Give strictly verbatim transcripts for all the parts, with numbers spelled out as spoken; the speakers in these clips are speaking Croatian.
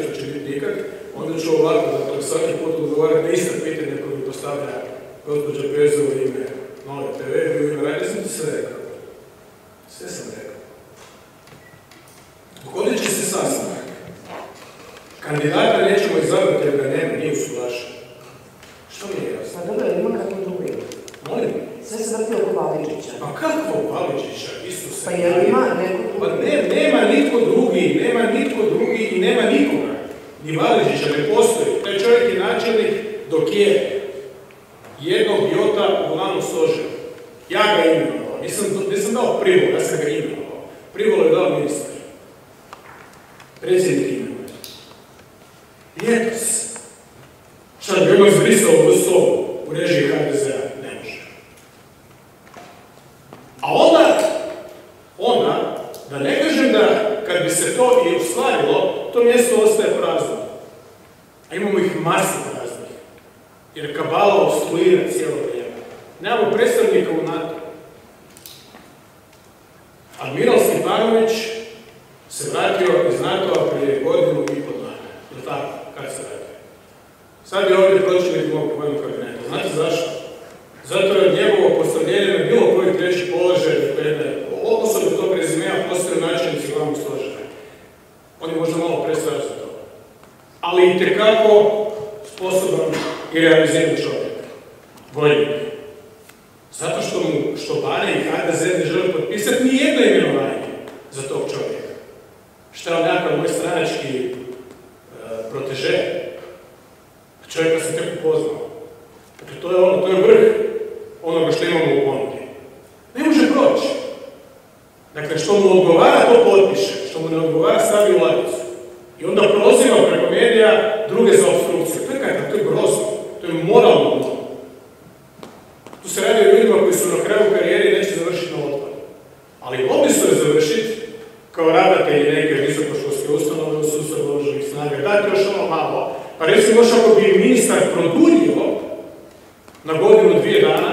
neće biti nikak, onda ću ovako, dakle, svaki put odgovarati na ista pitanja koje mi postavlja gospođa Pezo u ime Nove te ve i u ime Hranj. Sam ti sve rekao. Sve sam rekao. Dogodit će se sastanak. Kandidata nećemo izabrati jer ga nema, nije usuglašen. Što mi je jasno? Pa dobro, ima kako drugi. Molim? Sve se vrti oko Valičića. Pa kako Valičića? Isuse. Pa jel ima neko drugi? Pa ne, nema nitko drugi, nema nitko drugi i nema nikoga. Ni Valičića ne postoji. Taj čovjek je načelnik dok je jednog jota u glavnom stožeru. Ja ga imenovao. Nisam, nisam dao privolu, ja sam ga imenovao. Privolu je dao ministar. Predsjednik imenuje. Ljetos. Šta bi ono izbrisao u V S O A-u u režiji ha de ze a? Ne može. A onda, onda, da ne kažem da kad bi se to i ostvarilo, to mjesto ostaje prazno. A imamo ih masu praznih. Jer kabala obstruira cijelo vrijeme. Nemamo predstavnika u NATO. Admiral Stipanović se vratio iz NATO-a prije godinu i pol dana. Je tako? Kad se vratio? Sad je ovdje pročelnik mog vojnog kabineta. Znate zašto? Zato je njegovo postavljenje na bilo koji treći položaj osobe tog rezimea postaju načelnici glavnog stožera. On je možda malo prestar za to. Ali itekako sposoban i realiziran čovjek. Vojnik. Zato što mu, što Bane i ha de ze ne žele potpisati ni jedno imenovanje za tog čovjeka. Šta je on nekakav moj stranački uh, proteže? Čovjeka sam tek upoznao. Dakle, to je ono, to je vrh onoga što imamo u ponudi. Ne može proći. Dakle, što mu odgovara, to potpiše. Što mu ne odgovara, stavi u ladicu. I onda proziva preko medija druge za obstrukciju. To je kakav, to je grozno. To je moralno dno. Tu se radi o ljudima koji su na kraju karijere i neće završiti na otpadu. Ali mogli su je završiti kao ravnatelji neke visokoškolske ustanove u sustavu oružanih snaga. Dajte još ono malo. Pa recimo, još ako bi ministar produljio na godinu dvije dana,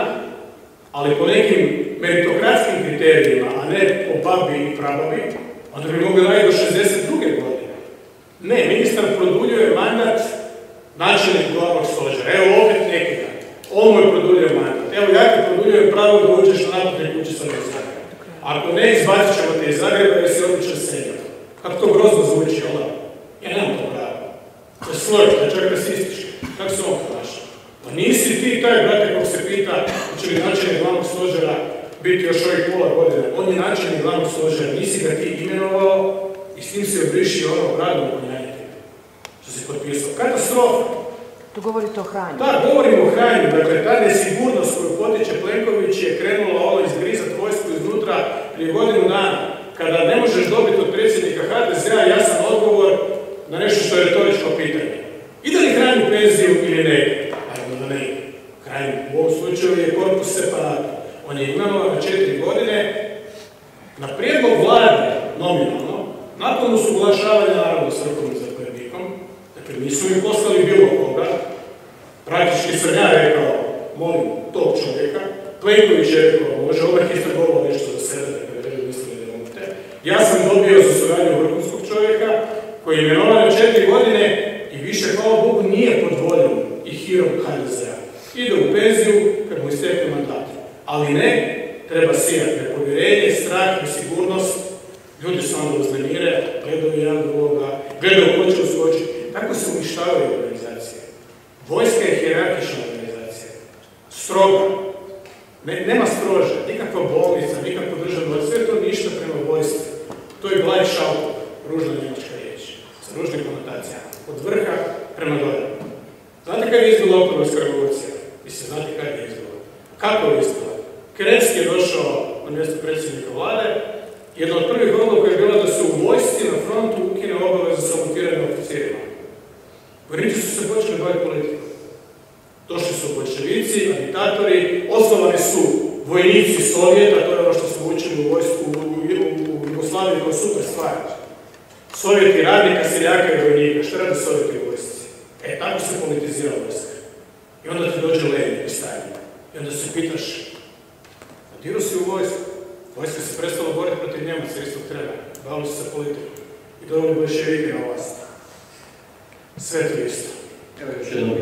ali po nekim meritokratskim kriterijima, a ne po babi i prababi, onda bi mogli raditi do šezdeset druge godine. Ne, ministar produljuje mandat načelniku glavnog stožera. Evo opet nekada. On mu je produljio mandat. Evo ja ti produljujem pravo da uđeš na naputne kuće sad iz Zagreba. Ako ne, izbacit ćemo te iz Zagreba jer si odličan seljak. Kako to grozno zvuči, ona? Ja nemam to pravo. To je sloj, to je čak rasistički. Kako se on ponaša? Pa nisi ti taj, brate, kog se pita hoće li načelnik glavnog stožera biti još ovih pola godine. On je načelnik glavnog stožera, nisi ga ti imenovao i s tim se obriši ono obradno konjanjitelj. Što si potpisao. Katastrofa! Tu govorite o Hranju. Da, govorimo o Hranju. Dakle, ta nesigurnost koju potiče Plenković je krenula ovo izgrizat vojsku iznutra prije godinu dana. Kada ne možeš dobiti od predsjednika ha de ze a jasan odgovor na nešto što je retoričko pitanje. Ide li Hranj u penziju ili ne ide? Naravno da ne ide. Hranj u ovom slučaju je korpus separator. On je imenovan na četiri godine na prijedlog vlade nominalno, nakon usuglašavanja naravno s vrhovnim zapovjednikom. Dakle, nisu mi poslali bilo koga. Praktički sam ja rekao, molim tog čovjeka. Plenković je rekao, može ovaj istrgovao nešto za sebe, dakle, ne mislim da ne umite. Ja sam dobio za suradnju vrhunskog čovjeka koji je imenovan na četiri godine i više, hvala Bogu, nije pod voljom i hirom ha de ze a. Ide u penziju kad mu istekne mandat. Ali ne, treba sijati nepovjerenje, strah, nesigurnost. Ljudi se onda uznemire, gledaju jedan drugoga, gledaju ko će uskočiti. Tako se uništavaju organizacije. Vojska je hijerarhična organizacija. Stroga. Ne, nema strože, nikakva bolnica, nikakva državna, sve to ništa prema vojstvu. To je Gleichschaltung, ružna njemačka riječ, sa ružnim konotacijama. Od vrha prema dolje. Znate kada je izbila oktobarska revolucija? Mislim, znate kada je izbila? Kako je izbila? Kerenski je došao na mjesto predsjednika vlade. Jedna od prvih odluka je bila da se u vojsci na frontu ukine obaveza za sabotiranje oficirima. Vojnici su se počeli baviti politikom. Došli su bolševici, agitatori, osnovani su vojnici Sovjeta, to je ono što smo učili u vojsku u Jugoslaviji kao super stvar. Sovjeti radnika, seljaka i vojnika. Što rade Sovjeti u vojsci? E, tako se politizira vojska. I onda ti dođe Lenin i Stalin. I onda se pitaš, a dirao si u vojsku? Vojska se prestala boriti protiv Njemaca istog trena. Bavili su se politikom. I doveli bolševike na vlast. sve to isto. Evo još jedno